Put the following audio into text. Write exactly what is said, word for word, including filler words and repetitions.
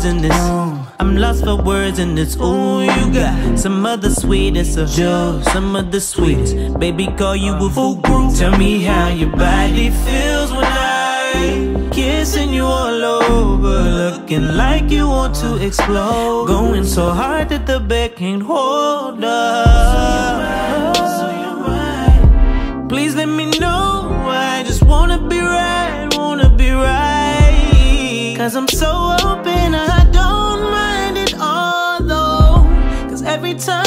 words in this. I'm lost for words in this. Ooh, you got some of the sweetest of Joe, some of the sweetest. Baby, call you a full group. Tell me how your body feels when I kissing you all over, looking like you want to explode. Going so hard that the bed can't hold up. Please let me know. I just wanna be right, wanna be right. Cause I'm so open, I don't mind it all though. Cause every time